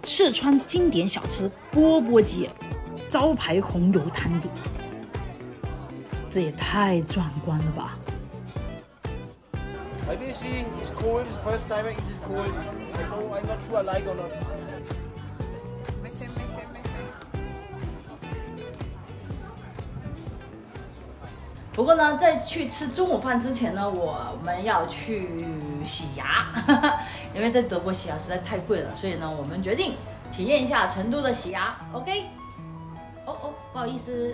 四川经典小吃钵钵鸡，招牌红油汤底，这也太壮观了吧 ！Have you seen? It's cold. It's the first time I eat it cold. I'm not sure I like or not. 不过呢，在去吃中午饭之前呢，我们要去洗牙，因为在德国洗牙实在太贵了，所以呢，我们决定体验一下成都的洗牙。OK？ 哦，不好意思，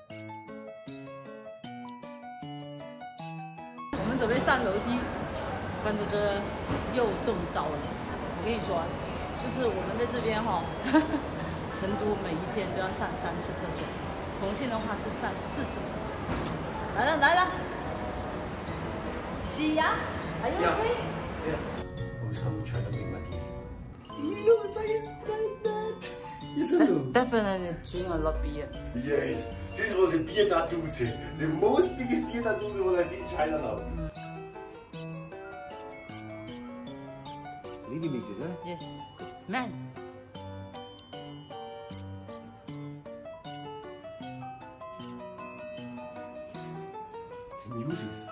我们准备上楼梯，关哥哥又中招了。我跟你说，就是我们在这边哈，成都每一天都要上3次厕所，重庆的话是上4次厕所。来了，洗牙，还有推。 Who's trying to make my teeth? He looks like he's pregnant. Isn't Definitely drink a lot of beer. Yes, this was a beer Datuse, the most biggest beer Datuse what I see in China now. Really makes it, huh? Yes, man. Music.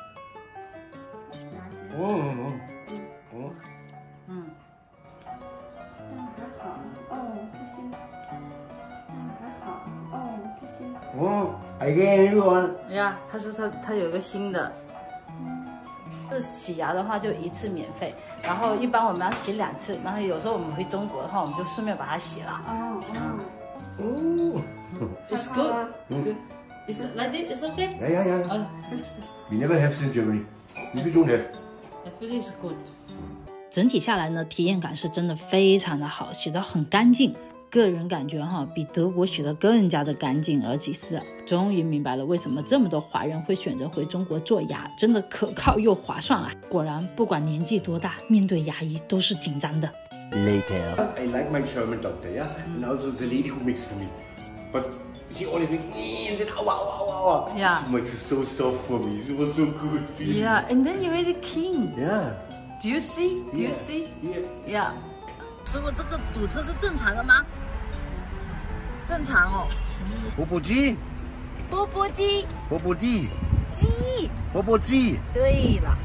，Again, everyone. 呀，他说他有个新的，是洗牙的话就1次免费，然后一般我们要洗2次，然后有时候我们回中国的话，我们就顺便把它洗了。It's good. Good. Is it like this? It's okay. Yeah. We never have this in Germany. We don't have. Everything is good. 整体下来呢，体验感是真的非常的好，洗得很干净。个人感觉哈，比德国洗得更加的干净而且是。终于明白了为什么这么多华人会选择回中国做牙，真的可靠又划算啊！果然，不管年纪多大，面对牙医都是紧张的。 Later. I like my German doctor, yeah, and also the lady who makes for me, but she always makes and then ow. Yeah. She makes it so soft for me. It was so good. Yeah, and then you made it king. Yeah. Do you see? Do you see? Yeah. 师傅，这个堵车是正常的吗？正常哦。 钵钵鸡。 钵钵鸡。 钵钵鸡。 鸡。 钵钵鸡。 对了。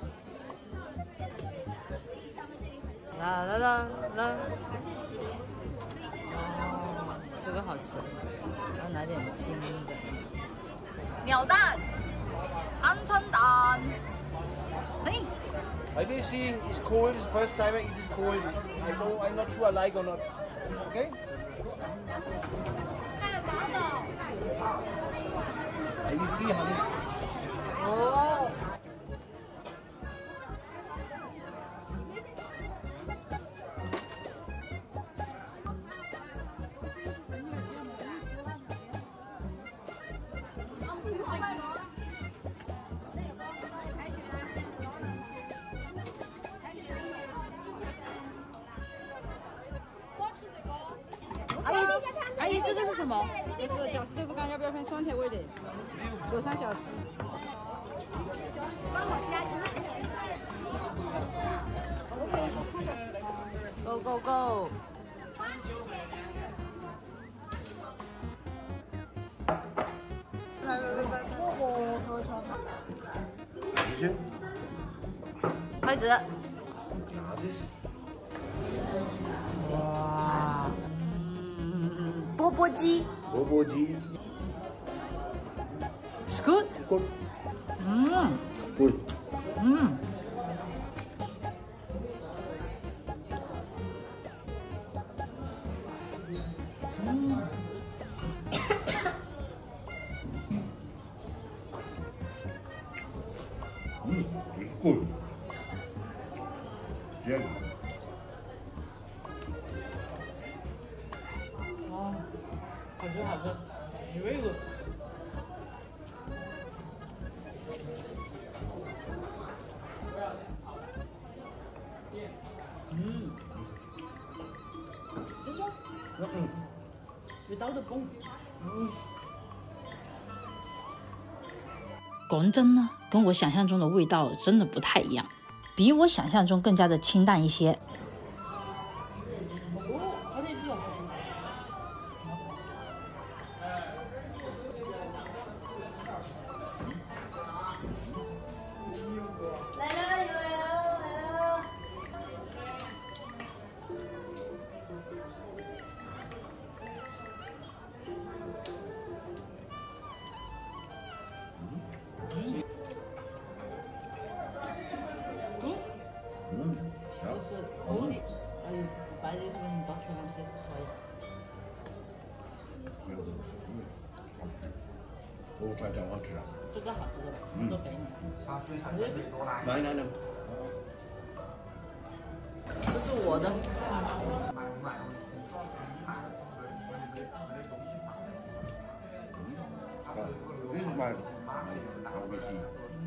啦。哦，这个好吃。要拿点新的。鸟蛋，鹌鹑蛋。嘿。 Have you seen? It's cold. It's the first time I eat it cold. I'm not sure I like or not. Okay? Have you seen, honey? Oh. 阿姨，这个是什么？ 这是饺子豆腐干，要不要偏酸甜味的？有3小时。 Go！ 筷子。哇！钵钵鸡。 钵钵鸡。 It's good. Good. Good. Good. Yeah. 哦，好吃，very good。This one? Without the bone. 讲真呢，跟我想象中的味道真的不太一样，比我想象中更加的清淡一些。哦， 给你倒出东西可以。 没有，我感觉好吃啊。 这个好吃的吧？都给你。 来， 这是我的。 This is my ABC.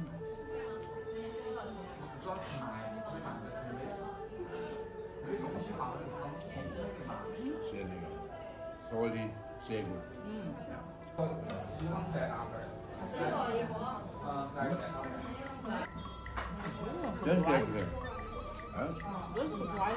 是那个 salty seafood。真是不是？啊？ 这是乖。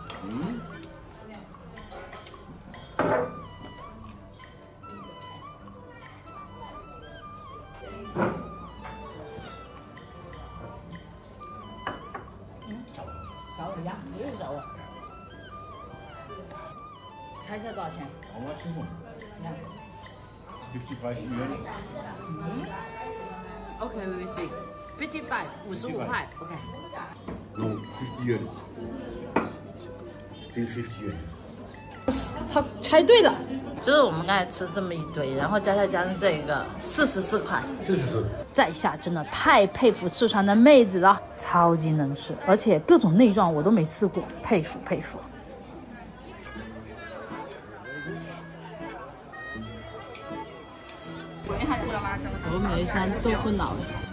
小尾鸭，又是小尾。猜一下多少钱？ How much is one? 你看。 55 yuan. OK, we will see. 55， 55块。OK。 No, 50 yuan. Still 50 yuan. 猜对了。就是我们刚才吃这么一堆，然后加上这个44块。 44。 在下真的太佩服四川的妹子了，超级能吃，而且各种内脏我都没吃过，佩服佩服。峨眉山豆腐脑。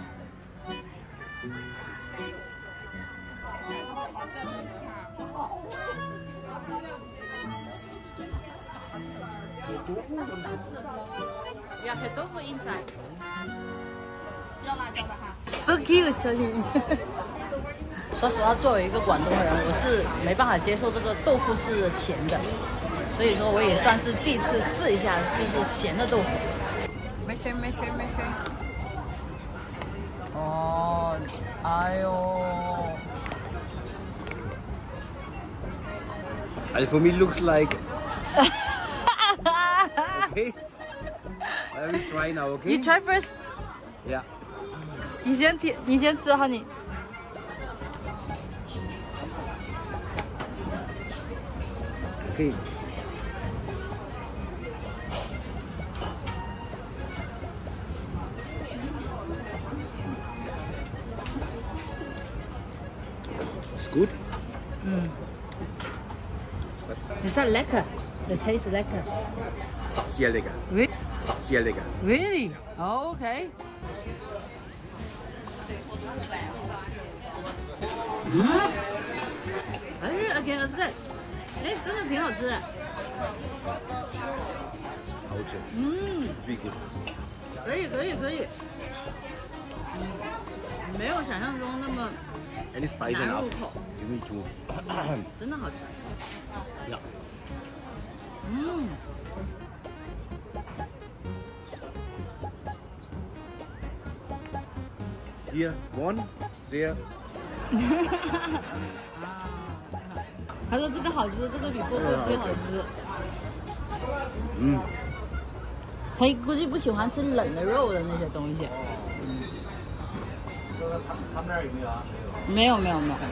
要黑豆腐 inside。要辣椒的哈。So cute， 说实话，作为一个广东人，我是没办法接受这个豆腐是咸的，所以说我也算是第一次试一下，就是咸的豆腐。没事。哦，哎呦。 And for me, looks like. Okay. Let me try now. Okay. You try first. Yeah. 你先吃哈你。 Okay. It's good. Is that lekker? The taste lekker. Sehr lecker. Sehr lecker. Really? Oh, okay. I can accept. 哎，真的挺好吃的。 好吃。It's very good. 可以。没有想象中那么 And it's spicy 难 enough. 入口， Give me two. 真的好吃。 Yeah. Here, one, there. 他说这个好吃，这个比钵钵鸡好吃。他估计不喜欢吃冷的肉的那些东西。 他们那儿有没有啊？ 没有。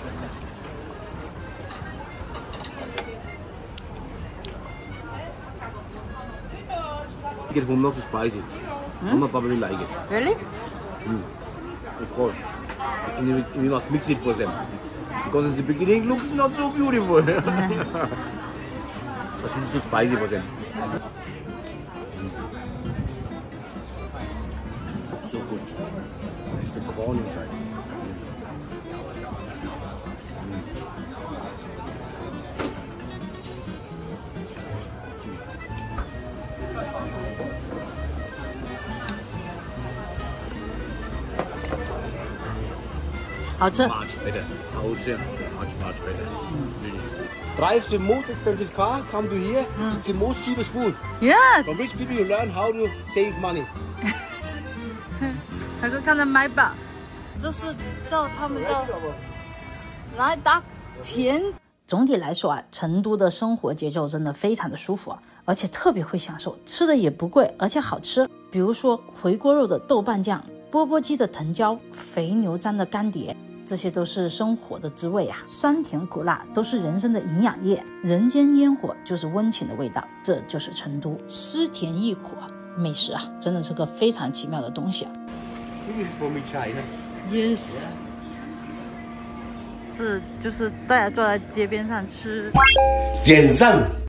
Get home not so spicy. Mama probably like it. Really? Of course. And we must mix it for them. Because in the beginning it looks not so beautiful. But it's too spicy for them. So good. It's the corn inside. Much better. Much better. Really. Drive the most expensive car, come to here, it's the most cheapest food. Yeah. From rich people you learn how to save money. 他说看他买吧，这是叫他们的来打甜。总体来说啊，成都的生活节奏真的非常的舒服啊，而且特别会享受，吃的也不贵，而且好吃。比如说回锅肉的豆瓣酱，钵钵鸡的藤椒，肥牛粑的干碟， 这些都是生活的滋味啊，酸甜苦辣都是人生的营养液，人间烟火就是温情的味道，这就是成都，湿甜易苦啊，美食啊，真的是个非常奇妙的东西啊。 This is from China. Yes， 这就是大家坐在街边上吃。 简上。